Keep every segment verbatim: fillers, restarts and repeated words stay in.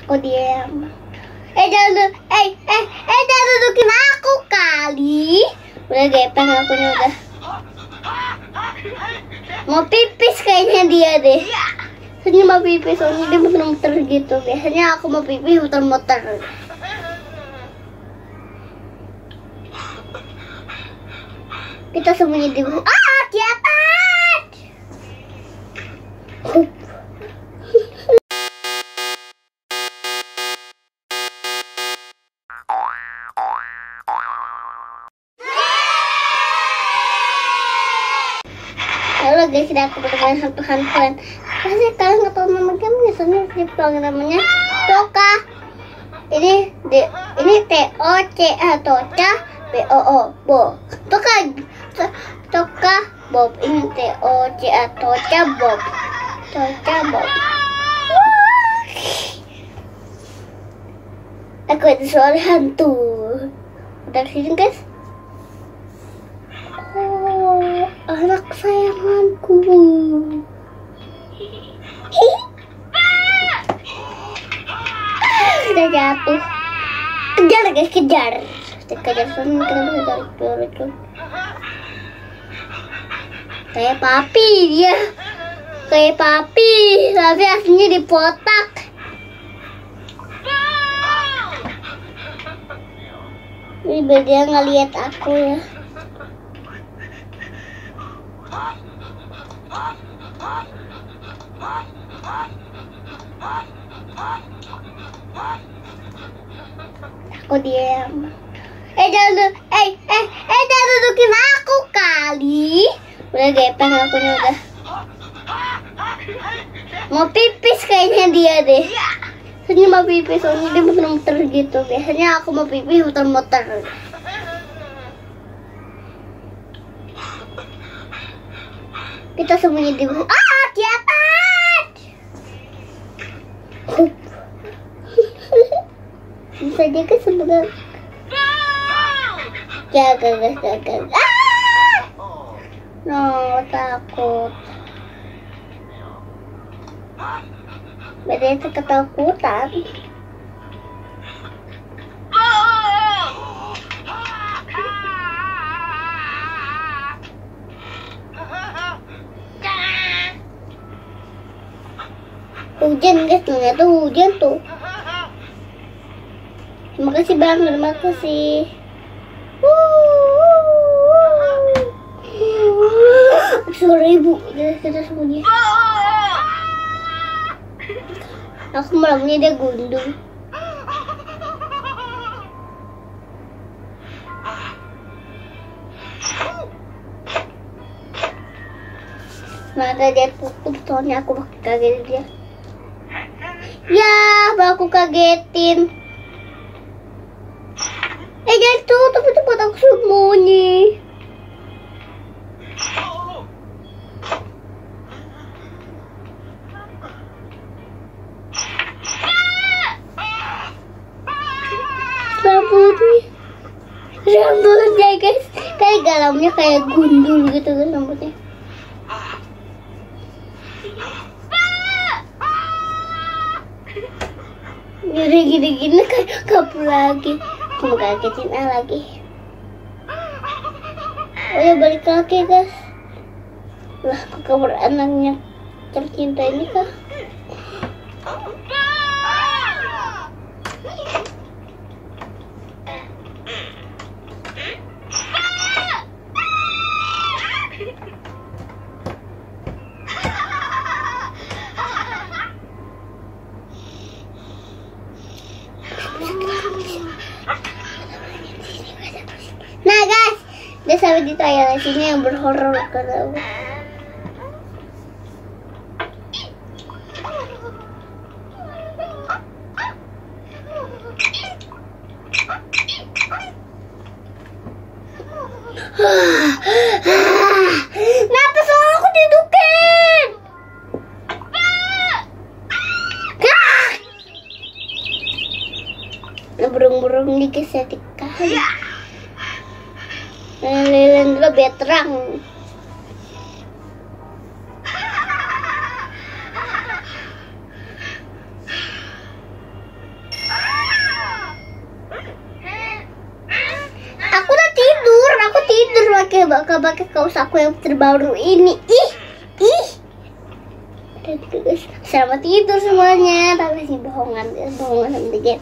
Aku diam. Eh jangan duduk. Eh eh eh jangan dudukin aku kali. Udah gepeng akunya udah. Mau pipis kayaknya dia deh. Soalnya mau pipis, soalnya dia muter-muter gitu. Biasanya aku mau pipis muter-muter. Kita sembunyi di bawah. Ah, di atas. Halo guys, sudah aku bermain hantu-hantuan. Pasti kalian nggak tahu nama gamenya, soalnya di vlog namanya Toka. Ini di ini T O C atau Ca B O O Bo. Toka Toka Bob. Ini T O C atau Ca Bob. Toka Bob. Aku ada suara hantu. Udah sini guys. Oh, anak sayanganku. Sudah jatuh. Kejar guys, kejar. Kejar sana, kita bisa tarik peluru. Kayak papi dia. Kayak papi, tapi aslinya dipotak. Ini biar dia ngeliat aku ya. Aku diam. Eh jangan duduk. Eh eh eh jangan dudukin aku kali. Udah gepeng akunya udah. Mau pipis kayaknya dia deh. Soalnya mau pipis, soalnya dia muter-muter gitu. Biasanya aku mau pipis muter-muter. Kita sembunyi di bawah. Ah, di atas. Bisa juga sebenarnya. Jaga, jaga, jaga. Ah! No, takut. Bedanya ketakutan. Hujan guys, ternyata hujan tuh. Terima kasih bang, terima kasih. Suara ibu, kita, kita sembunyi. Aku malamnya dia gundul. Mata dia tutup, soalnya aku bakal kagetin dia. Ya, aku kagetin. Eh jangan tutup, itu buat aku sembunyi. Rambutnya, rambutnya guys, kayak galamnya kayak gundul gitu guys rambutnya. Jadi gini-gini kayak kabur lagi. Mau kagetin A lagi. Oh ya balik lagi guys. Lah kabur anaknya tercinta ini kah? Nah guys, dia sampai di toilet sini yang berhoror karena kenapa soal aku didudukin? Nah, burung-burung ini kesetika. Lilin dulu biar terang. bakal pakai kaos aku yang terbaru ini. Ih, ih. Dan guys, selamat tidur semuanya. Tapi sih bohongan, guys, bohongan sama dikit.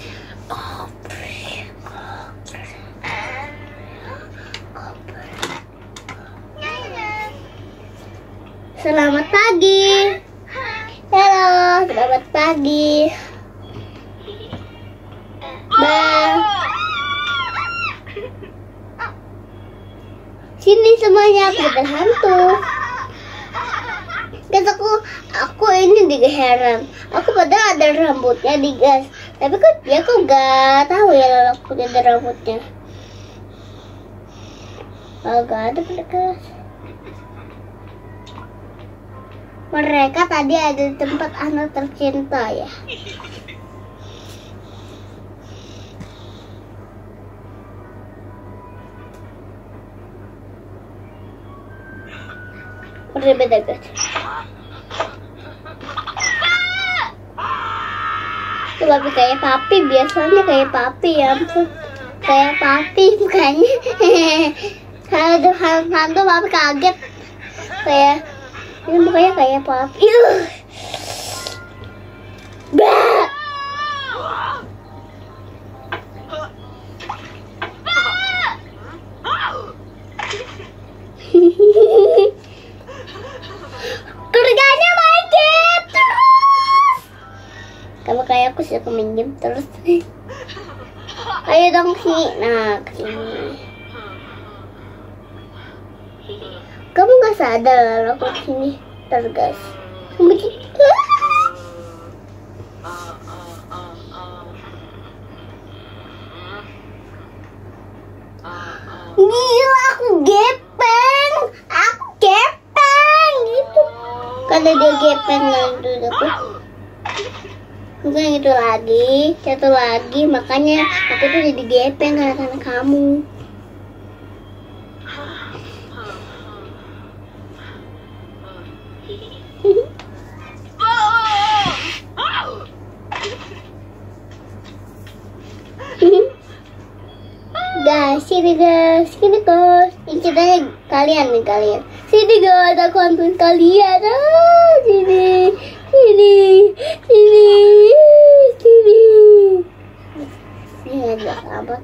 Selamat pagi. Halo, selamat pagi. Bye. Sini semuanya, aku berhantu. Guys, aku aku ini juga heran. Aku padahal ada rambutnya di guys, tapi kok dia kok gak tahu ya aku ada rambutnya. Oh, gak ada pada kelas. Mereka tadi ada di tempat anak tercinta ya. Berbeda guys. Itu papi kayak papi, biasanya kayak papi ya ampun. Kayak papi mukanya. Kalau ada hantu papi kaget. Kayak ini mukanya kayak papi. Bah. Kerjanya main game terus. Kamu kayak aku suka main game terus. Ayo dong sini. Nah, kesini. Kamu gak sadar kalau aku kesini terus guys. Gila, aku gepeng. Aku gepeng gitu. Kalau dia gepeng nanti aku. Bukan itu lagi, satu lagi, makanya aku tuh jadi gepeng karena kamu. Guys, sini guys, sini guys. Ini ceritanya kalian nih kalian. Sini guys, aku hantuin kalian. Ah, sini, sini, sini, sini. Ini aja sahabat.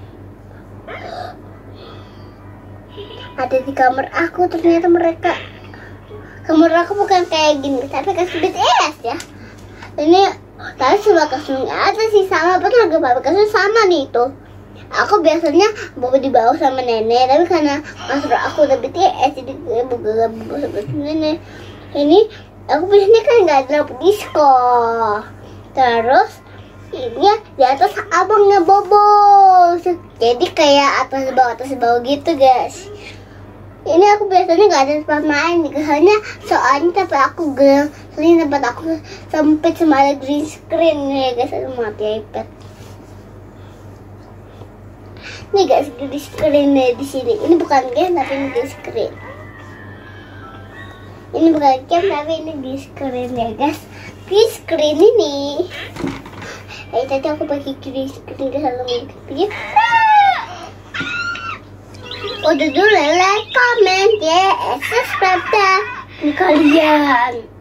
Ada di kamar aku ternyata mereka. Kamar aku bukan kayak gini, tapi kasih B T S ya. Ini tapi sebelah kasur ada sih sama, betul gak apa kasur sama nih itu. Aku biasanya bawa di bawah sama nenek, tapi karena kasur aku udah B T S jadi gue bawa bawa sama nenek. Ini aku biasanya kan nggak ada lampu disco. Terus ini di atas abangnya bobo, jadi kayak atas bawah atas bawah gitu guys. Ini aku biasanya nggak ada tempat main, soalnya soalnya tempat aku gel, soalnya tempat aku sempit sama ada green screen nih guys, aku mati iPad. Nih guys, green screen nih di sini. Ini bukan game tapi ini green screen. Ini bukan game tapi ini green screen ya guys. Green screen ini. Eh tadi aku pakai green screen di dalam video. Udah dulu like, comment, ya, subscribe ya kalian.